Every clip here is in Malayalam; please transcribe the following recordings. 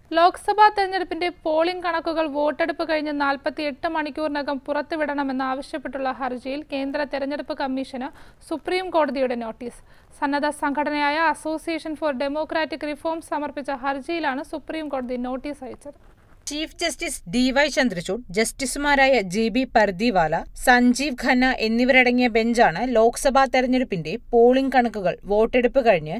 ലോക്സഭാ തെരഞ്ഞെടുപ്പിന്റെ പോളിംഗ് കണക്കുകൾ വോട്ടെടുപ്പ് കഴിഞ്ഞ് 48 മണിക്കൂറിനകം പുറത്തുവിടണമെന്നാവശ്യപ്പെട്ടുള്ള ഹർജിയിൽ കേന്ദ്ര തെരഞ്ഞെടുപ്പ് കമ്മീഷന് സുപ്രീം കോടതിയുടെ നോട്ടീസ്. സന്നദ്ധ സംഘടനയായ അസോസിയേഷൻ ഫോർ ഡെമോക്രാറ്റിക് റിഫോംസ് സമർപ്പിച്ച ഹർജിയിലാണ് സുപ്രീം കോടതി നോട്ടീസ് അയച്ചത്. ചീഫ് ജസ്റ്റിസ് DY ചന്ദ്രചൂഡ്, ജസ്റ്റിസുമാരായ GB പർദിവാല, സഞ്ജീവ് ഖന്ന എന്നിവരടങ്ങിയ ബെഞ്ചാണ് ലോക്സഭാ തെരഞ്ഞെടുപ്പിന്റെ പോളിംഗ് കണക്കുകൾ വോട്ടെടുപ്പ് കഴിഞ്ഞ്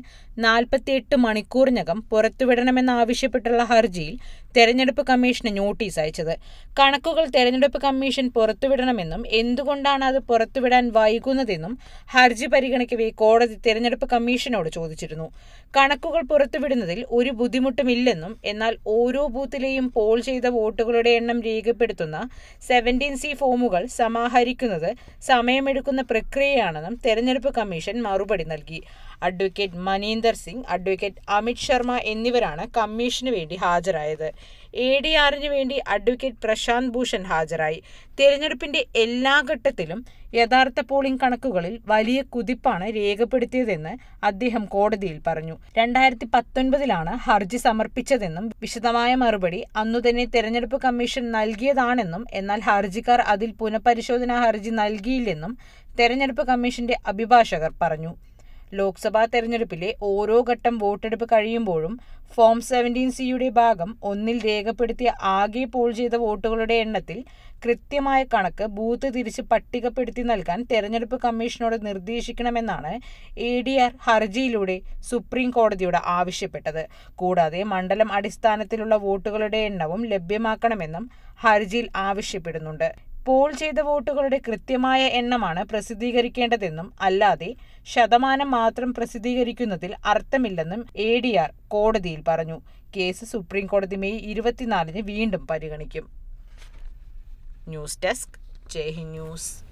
48 മണിക്കൂറിനകം പുറത്തുവിടണമെന്നാവശ്യപ്പെട്ടുള്ള ഹർജിയിൽ തെരഞ്ഞെടുപ്പ് കമ്മീഷന് നോട്ടീസ് അയച്ചത്. കണക്കുകൾ തെരഞ്ഞെടുപ്പ് കമ്മീഷൻ പുറത്തുവിടണമെന്നും എന്തുകൊണ്ടാണ് അത് പുറത്തുവിടാൻ വൈകുന്നതെന്നും ഹർജി പരിഗണിക്കവേ കോടതി തെരഞ്ഞെടുപ്പ് കമ്മീഷനോട് ചോദിച്ചിരുന്നു. കണക്കുകൾ പുറത്തുവിടുന്നതിൽ ഒരു ബുദ്ധിമുട്ടുമില്ലെന്നും എന്നാൽ ഓരോ ബൂത്തിലെയും പോൾ ചെയ്ത വോട്ടുകളുടെ എണ്ണം രേഖപ്പെടുത്തുന്ന 17C ഫോമുകൾ സമാഹരിക്കുന്നത് സമയമെടുക്കുന്ന പ്രക്രിയയാണെന്നും തെരഞ്ഞെടുപ്പ് കമ്മീഷൻ മറുപടി നൽകി. അഡ്വക്കേറ്റ് മനീന്ദർ സിംഗ്, അഡ്വക്കേറ്റ് അമിത് ശർമ്മ എന്നിവരാണ് കമ്മീഷന് വേണ്ടി ഹാജരായത്. ADRന് വേണ്ടി അഡ്വക്കേറ്റ് പ്രശാന്ത് ഭൂഷൺ ഹാജരായി. തെരഞ്ഞെടുപ്പിന്റെ എല്ലാ ഘട്ടത്തിലും യഥാർത്ഥ പോളിംഗ് കണക്കുകളിൽ വലിയ കുതിപ്പാണ് രേഖപ്പെടുത്തിയതെന്ന് അദ്ദേഹം കോടതിയിൽ പറഞ്ഞു. 2019 ഹർജി സമർപ്പിച്ചതെന്നും വിശദമായ മറുപടി അന്നുതന്നെ തെരഞ്ഞെടുപ്പ് കമ്മീഷൻ നൽകിയതാണെന്നും എന്നാൽ ഹർജിക്കാർ അതിൽ പുനഃപരിശോധനാ ഹർജി നൽകിയില്ലെന്നും തെരഞ്ഞെടുപ്പ് കമ്മീഷന്റെ അഭിഭാഷകർ പറഞ്ഞു. ലോക്സഭാ തെരഞ്ഞെടുപ്പിലെ ഓരോ ഘട്ടം വോട്ടെടുപ്പ് കഴിയുമ്പോഴും ഫോം 17Cയുടെ ഭാഗം 1 രേഖപ്പെടുത്തിയ ആകെ പോൾ ചെയ്ത വോട്ടുകളുടെ എണ്ണത്തിൽ കൃത്യമായ കണക്ക് ബൂത്ത് തിരിച്ച് പട്ടികപ്പെടുത്തി നൽകാൻ തെരഞ്ഞെടുപ്പ് കമ്മീഷനോട് നിർദ്ദേശിക്കണമെന്നാണ് ADR ഹർജിയിലൂടെ സുപ്രീം കോടതിയോട് ആവശ്യപ്പെട്ടത്. കൂടാതെ മണ്ഡലം അടിസ്ഥാനത്തിലുള്ള വോട്ടുകളുടെ എണ്ണവും ലഭ്യമാക്കണമെന്നും ഹർജിയിൽ ആവശ്യപ്പെടുന്നുണ്ട്. പോൾ ചെയ്ത വോട്ടുകളുടെ കൃത്യമായ എണ്ണമാണ് പ്രസിദ്ധീകരിക്കേണ്ടതെന്നും അല്ലാതെ ശതമാനം മാത്രം പ്രസിദ്ധീകരിക്കുന്നതിൽ അർത്ഥമില്ലെന്നും ADR കോടതിയിൽ പറഞ്ഞു. കേസ് സുപ്രീം കോടതി മെയ് 24 വീണ്ടും പരിഗണിക്കും. News desk, Jai Hind news.